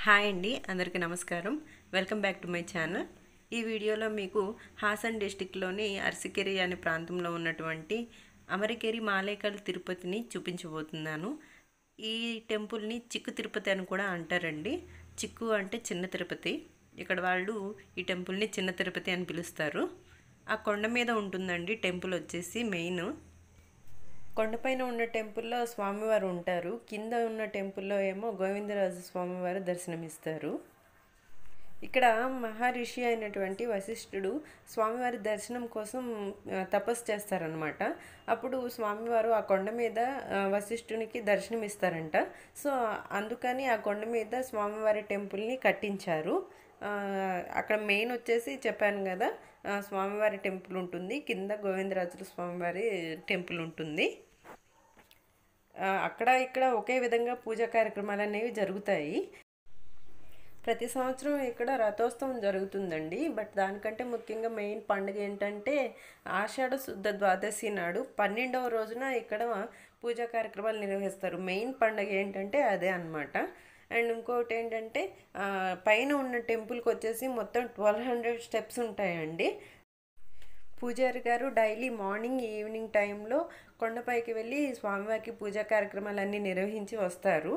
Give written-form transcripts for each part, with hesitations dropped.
Hi అండి, అందరికీ నమస్కారం. Welcome back to my channel. ఈ వీడియోలో మీకు హాసన్ డిస్టిక్లోని అరసికేరి అనే ప్రాంతంలో ఉన్నటువంటి అమరకేరి మాలేకల్ తిరుపతిని చూపించబోతున్నాను. ఈ టెంపుల్ని చిక్కు తిరుపతి అని కూడా అంటారండి. చిక్కు అంటే చిన్న తిరుపతి. ఇక్కడ వాళ్ళు ఈ టెంపుల్ని చిన్న తిరుపతి అని పిలుస్తారు. ఆ కొండ మీద ఉంటుందండి టెంపుల్ వచ్చేసి. మెయిన్ కొండపైన ఉన్న టెంపుల్లో స్వామివారు ఉంటారు. కింద ఉన్న టెంపుల్లో ఏమో గోవిందరాజు స్వామివారు దర్శనమిస్తారు. ఇక్కడ మహర్షి అయినటువంటి వశిష్ఠుడు స్వామివారి దర్శనం కోసం తపస్సు చేస్తారనమాట. అప్పుడు స్వామివారు ఆ కొండ మీద వశిష్ఠునికి దర్శనం ఇస్తారంట. సో అందుకని ఆ కొండ మీద స్వామివారి టెంపుల్ని కట్టించారు. అక్కడ మెయిన్ వచ్చేసి చెప్పాను కదా, స్వామివారి టెంపుల్ ఉంటుంది, కింద గోవిందరాజుల స్వామివారి టెంపుల్ ఉంటుంది. అక్కడ ఇక్కడ ఒకే విధంగా పూజా కార్యక్రమాలు అనేవి జరుగుతాయి. ప్రతి సంవత్సరం ఇక్కడ రథోత్సవం జరుగుతుందండి. బట్ దానికంటే ముఖ్యంగా మెయిన్ పండుగ ఏంటంటే ఆషాఢ శుద్ధ ద్వాదశి నాడు 12వ రోజున ఇక్కడ పూజా కార్యక్రమాలు నిర్వహిస్తారు. మెయిన్ పండుగ ఏంటంటే అదే అన్నమాట. అండ్ ఇంకొకటి ఏంటంటే పైన ఉన్న టెంపుల్కి వచ్చేసి మొత్తం 1200 స్టెప్స్ ఉంటాయండి. పూజారి గారు డైలీ మార్నింగ్ ఈవినింగ్ టైంలో కొండపైకి వెళ్ళి స్వామివారికి పూజా కార్యక్రమాలన్నీ నిర్వహించి వస్తారు.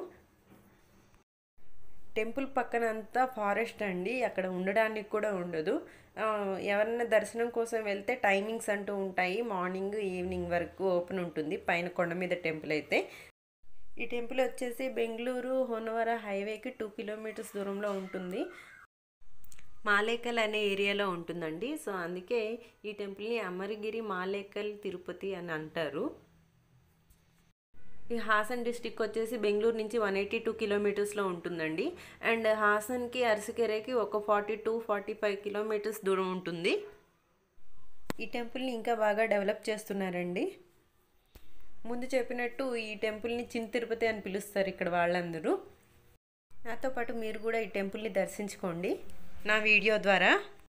టెంపుల్ పక్కన అంతా ఫారెస్ట్ అండి, అక్కడ ఉండడానికి కూడా ఉండదు. ఎవరైనా దర్శనం కోసం వెళ్తే టైమింగ్స్ అంటూ ఉంటాయి. మార్నింగ్ ఈవినింగ్ వరకు ఓపెన్ ఉంటుంది పైన కొండ మీద టెంపుల్ అయితే. ఈ టెంపుల్ వచ్చేసి బెంగళూరు హోనవర హైవేకి 2 కిలోమీటర్స్ దూరంలో ఉంటుంది. మాలేకల్ అనే ఏరియాలో ఉంటుందండి. సో అందుకే ఈ టెంపుల్ని అమరగిరి మాలేకల్ తిరుపతి అని అంటారు. ఈ హాసన్ డిస్టిక్ వచ్చేసి బెంగళూరు నుంచి 182 కిలోమీటర్స్లో ఉంటుందండి. అండ్ హాసన్కి అరసికెరేకి ఒక 42-45 కిలోమీటర్స్ దూరం ఉంటుంది. ఈ టెంపుల్ని ఇంకా బాగా డెవలప్ చేస్తున్నారండి. ముందు చెప్పినట్టు ఈ టెంపుల్ని చిన్న తిరుపతి అని పిలుస్తారు ఇక్కడ వాళ్ళందరూ. నాతో పాటు మీరు కూడా ఈ టెంపుల్ని దర్శించుకోండి నా వీడియో ద్వారా.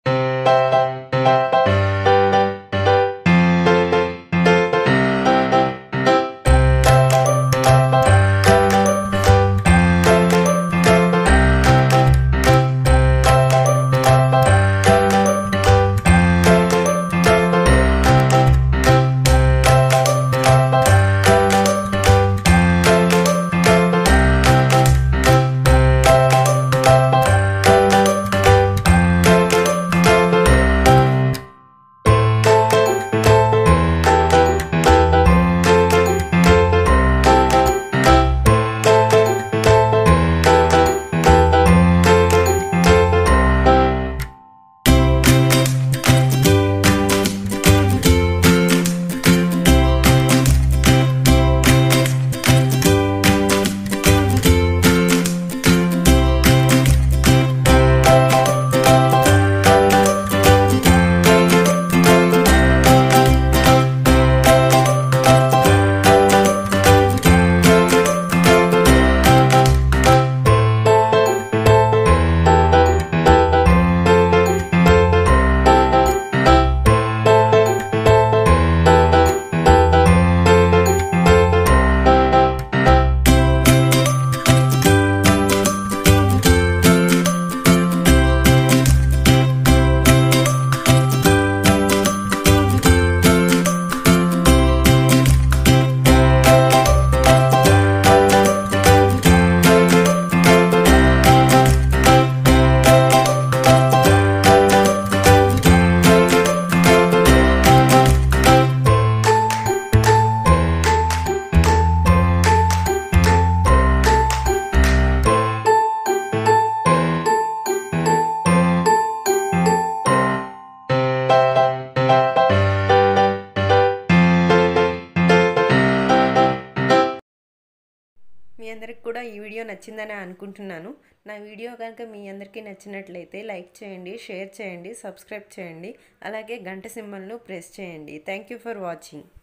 మీ అందరికి కూడా ఈ వీడియో నచ్చిందని అనుకుంటున్నాను. నా వీడియో కనుక మీ అందరికీ నచ్చినట్లయితే లైక్ చేయండి, షేర్ చేయండి, సబ్స్క్రైబ్ చేయండి, అలాగే గంట సింబల్ను ప్రెస్ చేయండి. Thank you for watching.